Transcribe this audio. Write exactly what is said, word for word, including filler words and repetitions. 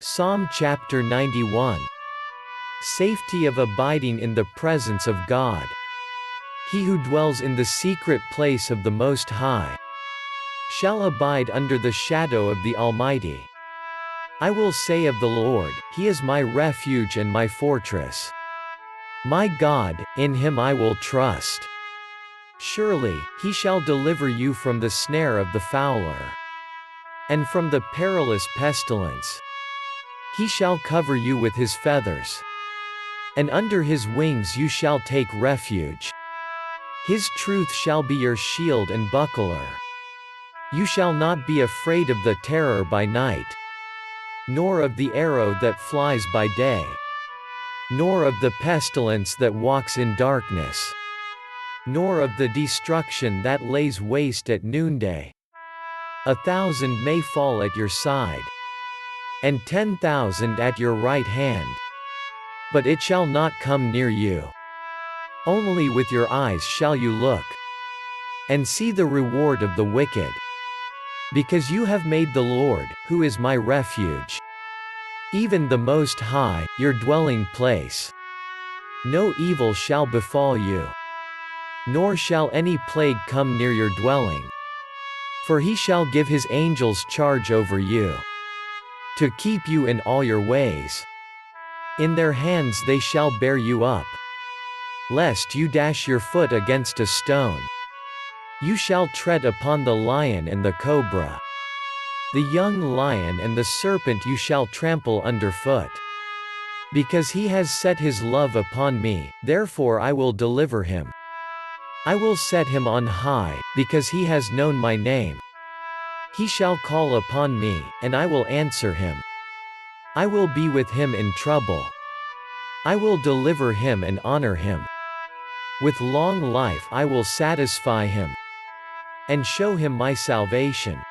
Psalm chapter ninety-one. Safety of abiding in the presence of God. He who dwells in the secret place of the Most High shall abide under the shadow of the Almighty. I will say of the Lord, He is my refuge and my fortress. My God, in Him I will trust. Surely, He shall deliver you from the snare of the fowler, and from the perilous pestilence. He shall cover you with His feathers, and under His wings you shall take refuge. His truth shall be your shield and buckler. You shall not be afraid of the terror by night, nor of the arrow that flies by day, nor of the pestilence that walks in darkness, nor of the destruction that lays waste at noonday. A thousand may fall at your side, and ten thousand at your right hand, but it shall not come near you. Only with your eyes shall you look, and see the reward of the wicked. Because you have made the Lord, who is my refuge, even the Most High, your dwelling place. No evil shall befall you, nor shall any plague come near your dwelling. For He shall give His angels charge over you, to keep you in all your ways. In their hands they shall bear you up, lest you dash your foot against a stone. You shall tread upon the lion and the cobra. The young lion and the serpent you shall trample underfoot. Because He has set His love upon me, therefore I will deliver Him. I will set Him on high, because He has known my name. He shall call upon me, and I will answer him. I will be with him in trouble. I will deliver him and honor him. With long life I will satisfy him, and show him my salvation.